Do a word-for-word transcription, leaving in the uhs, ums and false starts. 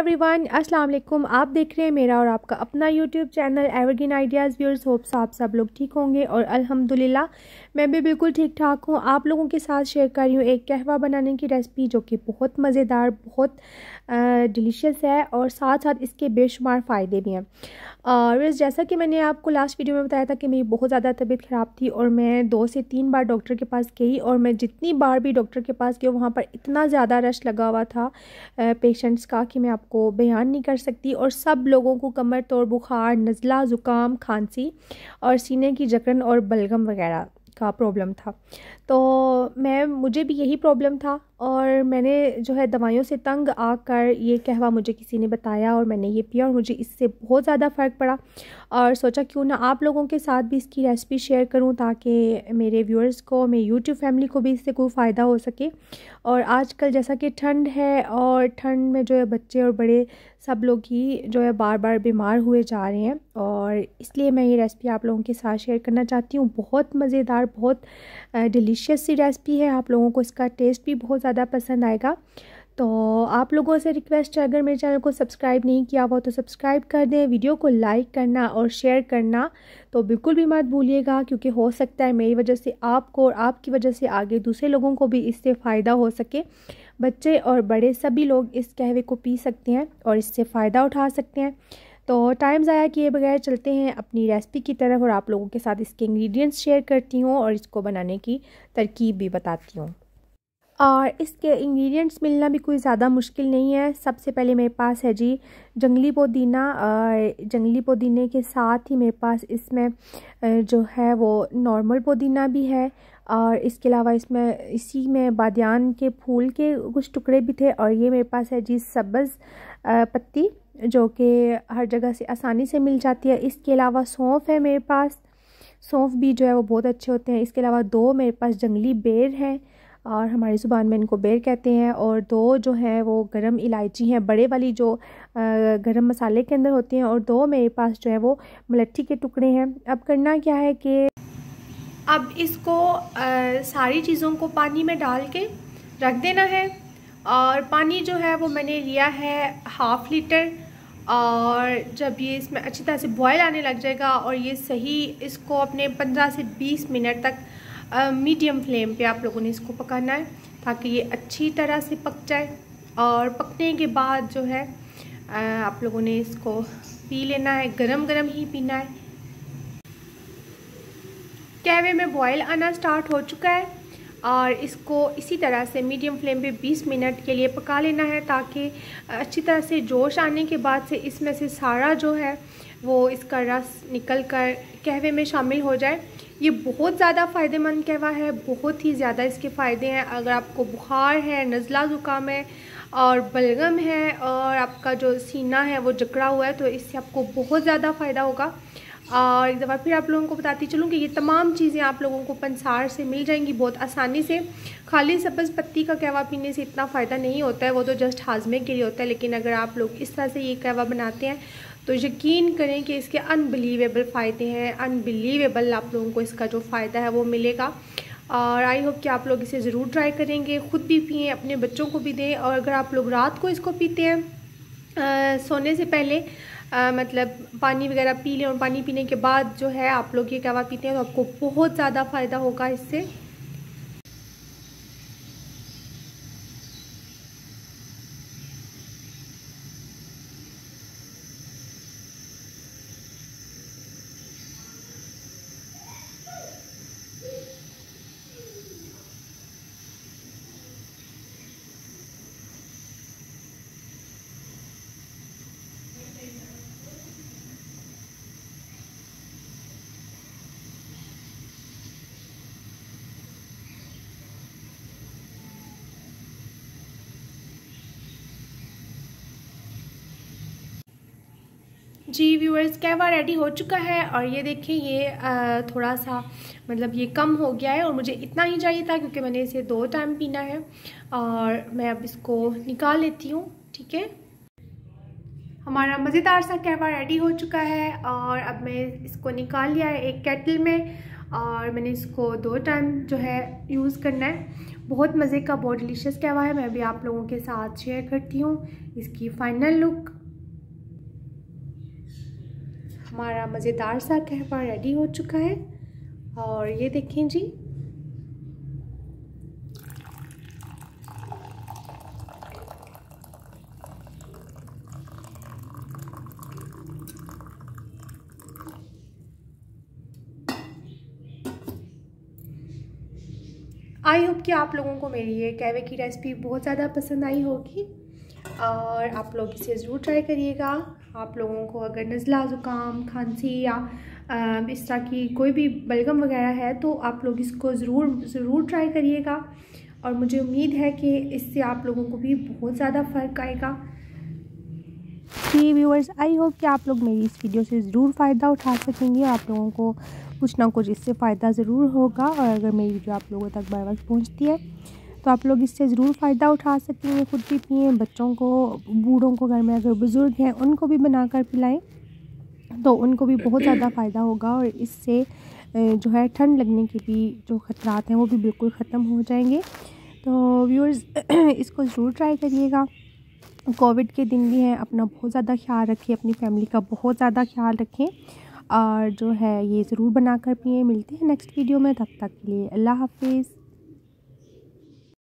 Everyone, अस्सलाम वालेकुम। आप देख रहे हैं मेरा और आपका अपना YouTube channel Evergreen Ideas. Viewers, hopes आप सब लोग ठीक होंगे और अल्हम्दुलिल्लाह मैं भी बिल्कुल ठीक ठाक हूँ। आप लोगों के साथ शेयर कर रही हूँ एक कहवा बनाने की रेसिपी जो कि बहुत मज़ेदार, बहुत डिलीशियस है और साथ साथ इसके बेशुमार फ़ायदे भी हैं। और जैसा कि मैंने आपको लास्ट वीडियो में बताया था कि मेरी बहुत ज़्यादा तबीयत ख़राब थी और मैं दो से तीन बार डॉक्टर के पास गई, और मैं जितनी बार भी डॉक्टर के पास गई वहाँ पर इतना ज़्यादा रश लगा हुआ था पेशेंट्स का कि मैं आपको बयान नहीं कर सकती। और सब लोगों को कमर तोड़ बुखार, नज़ला, ज़ुकाम, खांसी और सीने की जकड़न और बलगम वगैरह का प्रॉब्लम था। तो मैं मुझे भी यही प्रॉब्लम था और मैंने जो है दवाइयों से तंग आकर ये कहवा मुझे किसी ने बताया और मैंने ये पिया और मुझे इससे बहुत ज़्यादा फ़र्क पड़ा। और सोचा क्यों ना आप लोगों के साथ भी इसकी रेसिपी शेयर करूं ताकि मेरे व्यूअर्स को, मेरी यूट्यूब फैमिली को भी इससे कोई फ़ायदा हो सके। और आजकल जैसा कि ठंड है और ठंड में जो है बच्चे और बड़े सब लोग ही जो है बार बार बीमार हुए जा रहे हैं, और इसलिए मैं ये रेसिपी आप लोगों के साथ शेयर करना चाहती हूँ। बहुत मज़ेदार, बहुत डिलीशियस सी रेसिपी है। आप लोगों को इसका टेस्ट भी बहुत ज़्यादा पसंद आएगा। तो आप लोगों से रिक्वेस्ट है, अगर मेरे चैनल को सब्सक्राइब नहीं किया हुआ तो सब्सक्राइब कर दें, वीडियो को लाइक करना और शेयर करना तो बिल्कुल भी मत भूलिएगा, क्योंकि हो सकता है मेरी वजह से आपको और आपकी वजह से आगे दूसरे लोगों को भी इससे फ़ायदा हो सके। बच्चे और बड़े सभी लोग इस कहवे को पी सकते हैं और इससे फ़ायदा उठा सकते हैं। तो टाइम ज़ाया किए बगैर चलते हैं अपनी रेसिपी की तरफ और आप लोगों के साथ इसके इंग्रेडिएंट्स शेयर करती हूँ और इसको बनाने की तरकीब भी बताती हूँ। और इसके इंग्रेडिएंट्स मिलना भी कोई ज़्यादा मुश्किल नहीं है। सबसे पहले मेरे पास है जी जंगली पुदीना, और जंगली पुदीने के साथ ही मेरे पास इसमें जो है वो नॉर्मल पुदीना भी है। और इसके अलावा इसमें इसी में बादियान के फूल के कुछ टुकड़े भी थे। और ये मेरे पास है जी सब्ज़ पत्ती जो कि हर जगह से आसानी से मिल जाती है। इसके अलावा सौंफ है मेरे पास, सौंफ भी जो है वो बहुत अच्छे होते हैं। इसके अलावा दो मेरे पास जंगली बेर हैं और हमारी ज़ुबान में इनको बेर कहते हैं, और दो जो है वो गरम इलायची हैं, बड़े वाली जो गरम मसाले के अंदर होती हैं, और दो मेरे पास जो है वो मलट्ठी के टुकड़े हैं। अब करना क्या है कि अब इसको आ, सारी चीज़ों को पानी में डाल के रख देना है। और पानी जो है वो मैंने लिया है हाफ़ लीटर, और जब ये इसमें अच्छी तरह से बॉयल आने लग जाएगा और ये सही, इसको अपने पंद्रह से बीस मिनट तक मीडियम फ्लेम पे आप लोगों ने इसको पकाना है ताकि ये अच्छी तरह से पक जाए। और पकने के बाद जो है आ, आप लोगों ने इसको पी लेना है, गरम गरम ही पीना है। कहवे में बॉयल आना स्टार्ट हो चुका है और इसको इसी तरह से मीडियम फ्लेम पे बीस मिनट के लिए पका लेना है ताकि अच्छी तरह से जोश आने के बाद से इसमें से सारा जो है वो इसका रस निकल कर कहवे में शामिल हो जाए। ये बहुत ज़्यादा फ़ायदेमंद कहवा है, बहुत ही ज़्यादा इसके फ़ायदे हैं। अगर आपको बुखार है, नज़ला ज़ुकाम है और बलगम है और आपका जो सीना है वो जकड़ा हुआ है तो इससे आपको बहुत ज़्यादा फ़ायदा होगा। और एक दफ़ा फिर आप लोगों को बताती चलूँ कि ये तमाम चीज़ें आप लोगों को पंसार से मिल जाएंगी बहुत आसानी से। खाली सब्ज़ पत्ती का कहवा पीने से इतना फ़ायदा नहीं होता है, वो तो जस्ट हाजमे के लिए होता है। लेकिन अगर आप लोग इस तरह से ये कहवा बनाते हैं तो यकीन करें कि इसके अनबिलीवेबल फ़ायदे हैं, अनबिलीवेबल आप लोगों को इसका जो फ़ायदा है वो मिलेगा। और आई होप कि आप लोग इसे ज़रूर ट्राई करेंगे, ख़ुद भी पिएँ, अपने बच्चों को भी दें। और अगर आप लोग रात को इसको पीते हैं आ, सोने से पहले आ, मतलब पानी वगैरह पी लें और पानी पीने के बाद जो है आप लोग ये कहवा पीते हैं तो आपको बहुत ज़्यादा फ़ायदा होगा इससे। जी व्यूअर्स, कहवा रेडी हो चुका है और ये देखिए ये थोड़ा सा मतलब ये कम हो गया है और मुझे इतना ही चाहिए था क्योंकि मैंने इसे दो टाइम पीना है। और मैं अब इसको निकाल लेती हूँ। ठीक है, हमारा मज़ेदार सा कहवा रेडी हो चुका है और अब मैं इसको निकाल लिया है एक केटल में। और मैंने इसको दो टाइम जो है यूज़ करना है। बहुत मज़े का, बहुत डिलीशियस कहवा है। मैं भी आप लोगों के साथ शेयर करती हूँ इसकी फ़ाइनल लुक। हमारा मज़ेदार सा कहवा रेडी हो चुका है और ये देखें जी, आई होप कि आप लोगों को मेरी ये कहवे की रेसिपी बहुत ज़्यादा पसंद आई होगी और आप लोग इसे ज़रूर ट्राई करिएगा। आप लोगों को अगर नज़ला, ज़ुकाम, खांसी या इस तरह की कोई भी बलगम वगैरह है तो आप लोग इसको ज़रूर ज़रूर ट्राई करिएगा और मुझे उम्मीद है कि इससे आप लोगों को भी बहुत ज़्यादा फ़र्क आएगा। जी व्यूअर्स, आई होप कि आप लोग मेरी इस वीडियो से ज़रूर फ़ायदा उठा सकेंगे। आप लोगों को कुछ ना कुछ इससे फ़ायदा ज़रूर होगा और अगर मेरी वीडियो आप लोगों तक बार बार पहुँचती है तो आप लोग इससे ज़रूर फ़ायदा उठा सकेंगे। खुद भी पिएँ, बच्चों को, बूढ़ों को, घर में अगर बुज़ुर्ग हैं उनको भी बनाकर पिलाएं तो उनको भी बहुत ज़्यादा फ़ायदा होगा और इससे जो है ठंड लगने के भी जो ख़तरात हैं वो भी बिल्कुल ख़त्म हो जाएंगे। तो व्यूअर्स इसको ज़रूर ट्राई करिएगा। कोविड के दिन भी हैं, अपना बहुत ज़्यादा ख्याल रखें, अपनी फैमिली का बहुत ज़्यादा ख्याल रखें और जो है ये ज़रूर बनाकर पिएँ। मिलते हैं नेक्स्ट वीडियो में, तब तक के लिए अल्लाह हाफिज़।